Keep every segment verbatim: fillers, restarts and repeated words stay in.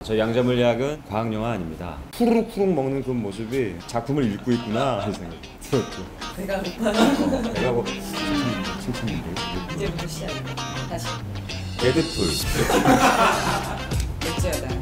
저 양자물리학은 과학영화 아닙니다. 후루룩후룩 먹는 그 모습이 작품을 읽고 있구나 하는 생각이 들었죠. 배가 고파요? 어, 배가 고 칭찬인데 이제부터 시작. 다시. 데드풀. 맥주여다.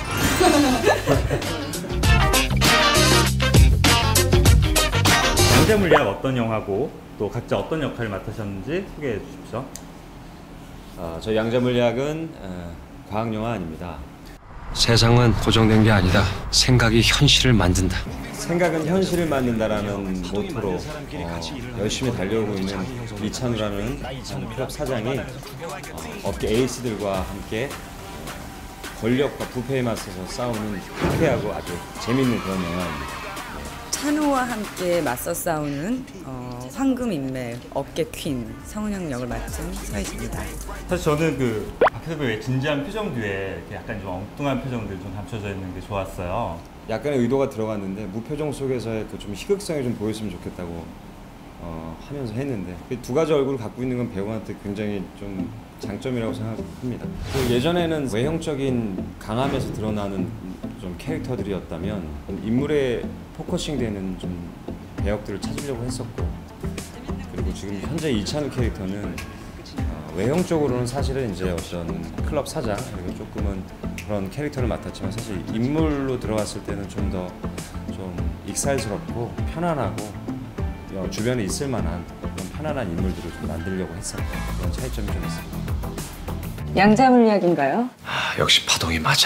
양자물리학 어떤 영화고 또 각자 어떤 역할을 맡으셨는지 소개해 주십시오. 어, 저 양자물리학은 어, 과학영화 아닙니다. 세상은 고정된 게 아니다. 생각이 현실을 만든다. 생각은 현실을 만든다라는 모토로 어, 열심히 달려오고 있는 이찬우라는 클럽 사장이 어, 업계 에이스들과 함께 권력과 부패에 맞서서 싸우는 통쾌하고 아주 재밌는 그런 영화입니다. 찬우와 함께 맞서 싸우는 어, 황금인맥, 업계 퀸 성은영 역을 맡은 서혜진입니다. 사실 저는 그 박혜섭의 진지한 표정 뒤에 이렇게 약간 좀 엉뚱한 표정들이 좀 감춰져 있는 게 좋았어요. 약간의 의도가 들어갔는데 무표정 속에서의 그 좀 희극성이 좀 보였으면 좋겠다고 어, 하면서 했는데 그 두 가지 얼굴을 갖고 있는 건 배우한테 굉장히 좀 장점이라고 생각합니다. 그 예전에는 외형적인 강함에서 드러나는 좀 캐릭터들이었다면 인물에 포커싱되는 좀 배역들을 찾으려고 했었고, 그리고 지금 현재 이찬우 캐릭터는 어, 외형적으로는 사실은 이제 어떤 클럽 사장 그리고 조금은 그런 캐릭터를 맡았지만 사실 인물로 들어갔을 때는 좀 더 좀 익살스럽고 편안하고 어, 주변에 있을 만한 그런 편안한 인물들을 좀 만들려고 했었던 그런 차이점이 좀 있습니다. 양자물리학인가요? 아, 역시 파동이 맞아.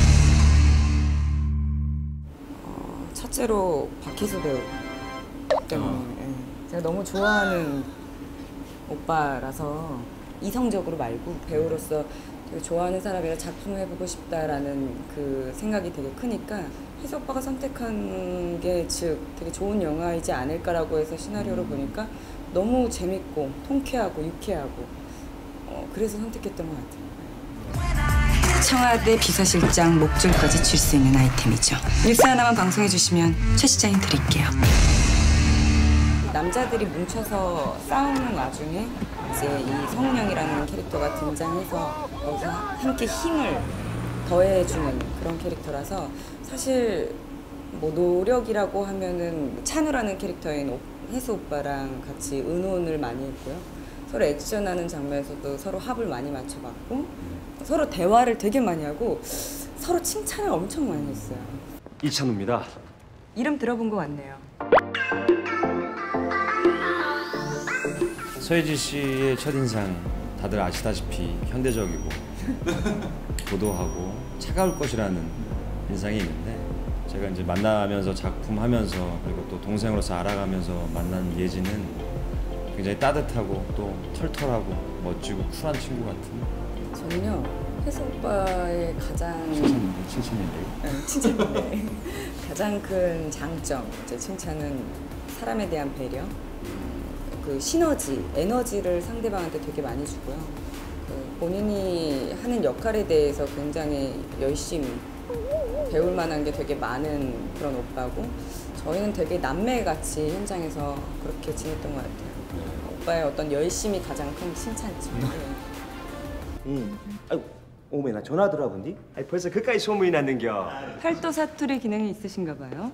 어, 첫째로 박희수 배우 때문에 예. 제가 너무 좋아하는 오빠라서 이성적으로 말고 배우로서 되게 좋아하는 사람이랑 작품을 해보고 싶다라는 그 생각이 되게 크니까 희수 오빠가 선택한 게 즉 되게 좋은 영화이지 않을까라고 해서 시나리오를 보니까 너무 재밌고 통쾌하고 유쾌하고 어, 그래서 선택했던 것 같아요. 청와대 비서실장 목줄까지 줄 수 있는 아이템이죠. 뉴스 하나만 방송해 주시면 최 시장님 드릴게요. 남자들이 뭉쳐서 싸우는 와중에 이제 이 성은영이라는 캐릭터가 등장해서 여기서 함께 힘을 더해주는 그런 캐릭터라서 사실 뭐 노력이라고 하면은 찬우라는 캐릭터인 혜수 오빠랑 같이 의논을 많이 했고요. 서로 액션하는 장면에서도 서로 합을 많이 맞춰봤고 서로 대화를 되게 많이 하고 서로 칭찬을 엄청 많이 했어요. 이찬우입니다. 이름 들어본 것 같네요. 서혜진 씨의 첫인상 다들 아시다시피 현대적이고 도도하고 차가울 것이라는 인상이 있는데 제가 이제 만나면서 작품하면서 그리고 또 동생으로서 알아가면서 만난 예진은 굉장히 따뜻하고 또 털털하고 멋지고 쿨한 친구 같은. 저는요 혜수 오빠의 가장 칭찬인데 칭찬인데요. 네, 칭찬인데 가장 큰 장점 제 칭찬은 사람에 대한 배려. 그 시너지, 에너지를 상대방한테 되게 많이 주고요. 그 본인이 하는 역할에 대해서 굉장히 열심히 배울 만한 게 되게 많은 그런 오빠고 저희는 되게 남매같이 현장에서 그렇게 지냈던 것 같아요. 오빠의 어떤 열심이 가장 큰 칭찬이죠. 응. 아이고, 오메 나 전화 들어본디? 아니 벌써 그까지 소문이 났는겨. 팔도 사투리 기능이 있으신가 봐요.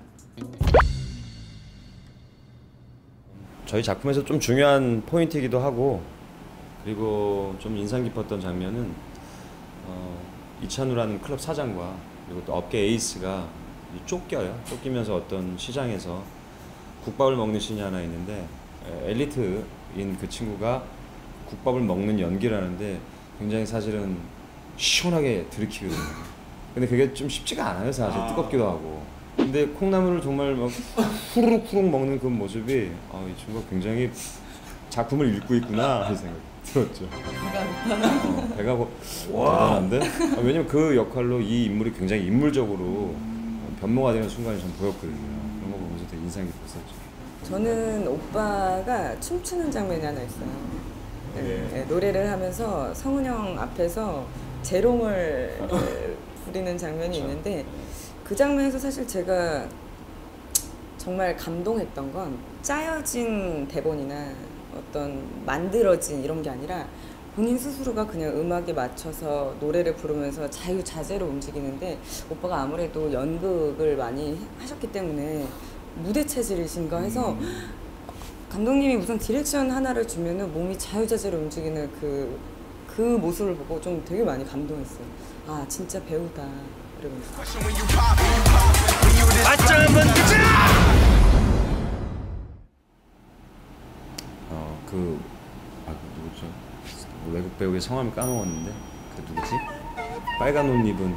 저희 작품에서 좀 중요한 포인트이기도 하고 그리고 좀 인상 깊었던 장면은 어, 이찬우라는 클럽 사장과 그리고 또 업계 에이스가 쫓겨요. 쫓기면서 어떤 시장에서 국밥을 먹는 씬이 하나 있는데 엘리트인 그 친구가 국밥을 먹는 연기를 하는데 굉장히 사실은 시원하게 들이키거든요. 근데 그게 좀 쉽지가 않아요. 사실 뜨겁기도 하고. 근데 콩나물을 정말 막 후루룩후룩 먹는 그 모습이 아, 이 친구가 굉장히 작품을 읽고 있구나 하는 생각이 들었죠. 어, 배가 고 대단한데? 아, 왜냐면 그 역할로 이 인물이 굉장히 인물적으로 변모가 되는 순간이 전 보였거든요. 그런 거 보면서 되게 인상 깊었었죠. 저는 오빠가 춤추는 장면이 하나 있어요. 네, 네, 노래를 하면서 성은영 앞에서 재롱을 부리는 장면이 있는데 그 장면에서 사실 제가 정말 감동했던 건 짜여진 대본이나 어떤 만들어진 이런 게 아니라 본인 스스로가 그냥 음악에 맞춰서 노래를 부르면서 자유자재로 움직이는데 오빠가 아무래도 연극을 많이 하셨기 때문에 무대 체질이신가 해서 감독님이 우선 디렉션 하나를 주면은 몸이 자유자재로 움직이는 그, 그 모습을 보고 좀 되게 많이 감동했어요. 아 진짜 배우다 이러면서. 어, 그, 아, 그 누구죠? 외국 배우의 성함을 까먹었는데 그 누구지? 빨간 옷 입은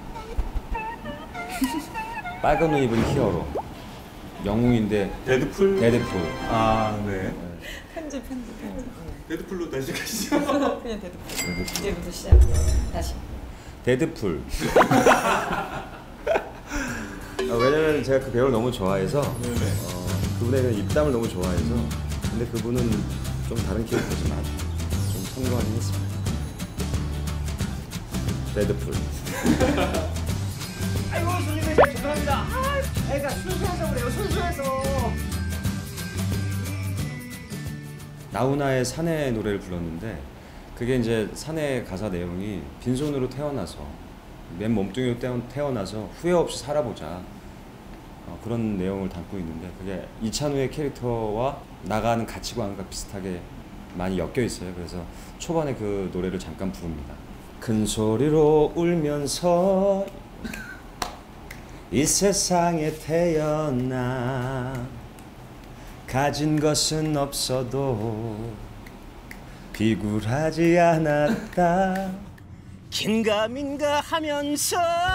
빨간 옷 입은 히어로 영웅인데 데드풀? 데드풀. 아, 네. 편집 편집 편집. 데드풀로 다시 가시죠. 그냥 데드풀. 데드풀. 이제부터 시작. 다시. 데드풀. 어, 왜냐면 제가 그 배우를 너무 좋아해서 어, 그분의 그 입담을 너무 좋아해서 근데 그분은 좀 다른 캐릭터지만 좀 성공하긴 했습니다. 데드풀. 아이고 손님들 죄송합니다. 아, 애가 순수해서 그래요. 순수해서. 나훈아의 사내 노래를 불렀는데 그게 이제 사내 가사 내용이 빈손으로 태어나서 맨 몸뚱이로 태어, 태어나서 후회 없이 살아보자 어, 그런 내용을 담고 있는데 그게 이찬우의 캐릭터와 나가는 가치관과 비슷하게 많이 엮여 있어요. 그래서 초반에 그 노래를 잠깐 부릅니다. 큰 소리로 울면서 이 세상에 태어나 가진 것은 없어도 비굴하지 않았다. 긴가민가 하면서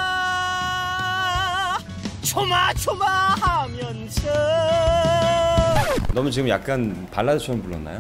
조마조마하면서. 너무 지금 약간 발라드처럼 불렀나요?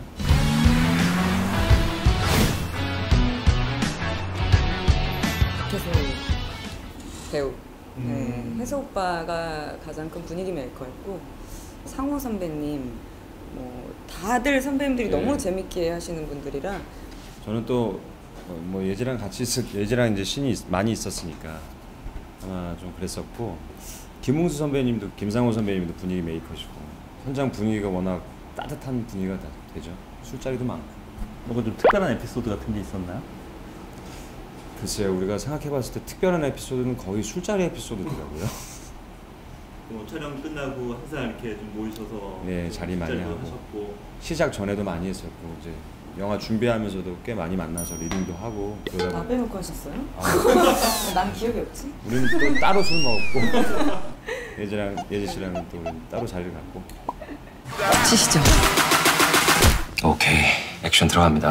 박혜수 배우. 네, 혜수 오빠가 가장 큰 분위기 메이커였고 상호 선배님, 뭐 다들 선배님들이 네. 너무 재밌게 하시는 분들이라 저는 또 뭐 예지랑 같이 있, 예지랑 이제 신이 있, 많이 있었으니까 아마 좀 그랬었고 김웅수 선배님도 김상호 선배님도 분위기 메이커시고 현장 분위기가 워낙 따뜻한 분위기가 다 되죠. 술자리도 많고. 뭔가 좀 특별한 에피소드 같은 게 있었나요? 글쎄요, 우리가 생각해봤을 때 특별한 에피소드는 거의 술자리 에피소드더라고요. 뭐 촬영 끝나고 항상 이렇게 좀 모이셔서 네, 자리 많이 술자리도 하고. 하셨고. 시작 전에도 많이 했었고 이제 영화 준비하면서도 꽤 많이 만나서 리딩도 하고 그러다 나 보니 빼놓고 하셨어요? 난 기억이 없지? 우리는 또 따로 술 먹었고 예지랑 예지 씨랑은 또 따로 자리를 갖고. 치시죠. 오케이, 액션 들어갑니다.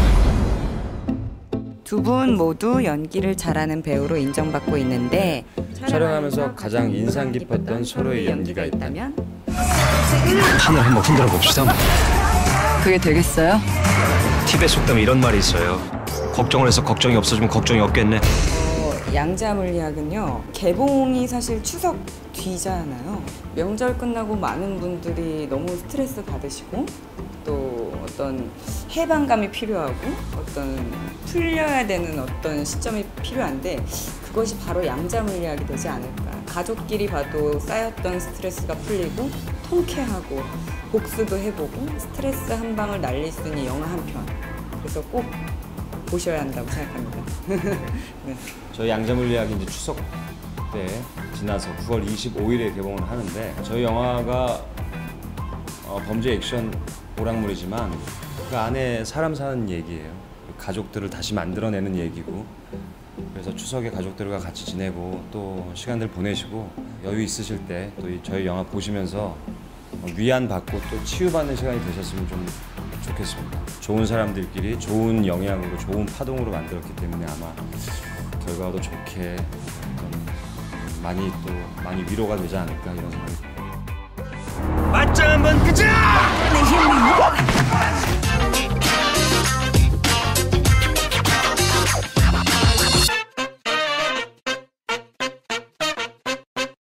두 분 모두 연기를 잘하는 배우로 인정받고 있는데 촬영하면서 가장 인상 깊었던 서로의 연기가 있다면? 판을 한번 흔들어 봅시다. 그게 되겠어요? 팁에 속담에 이런 말이 있어요. 걱정을 해서 걱정이 없어지면 걱정이 없겠네. 어, 양자물리학은요 개봉이 사실 추석 뒤잖아요. 명절 끝나고 많은 분들이 너무 스트레스 받으시고 또 어떤 해방감이 필요하고 어떤 풀려야 되는 어떤 시점이 필요한데 그것이 바로 양자물리학이 되지 않을까. 가족끼리 봐도 쌓였던 스트레스가 풀리고 통쾌하고 복수도 해보고 스트레스 한 방을 날릴 수 있는 영화 한 편. 그래서 꼭 보셔야 한다고 생각합니다. 네. 저희 양자물리학이 이제 추석 때 지나서 구월 이십오일에 개봉을 하는데 저희 영화가 어, 범죄 액션 오락물이지만 그 안에 사람 사는 얘기예요. 가족들을 다시 만들어내는 얘기고 그래서 추석에 가족들과 같이 지내고 또 시간들 보내시고 여유 있으실 때 또 저희 영화 보시면서 위안받고 또 치유받는 시간이 되셨으면 좀 좋겠습니다. 좋은 사람들끼리 좋은 영향으로 좋은 파동으로 만들었기 때문에 아마 결과도 좋게 많이 또 많이 위로가 되지 않을까 이런 생각이 듭니다. 맞짱 한번 끄자.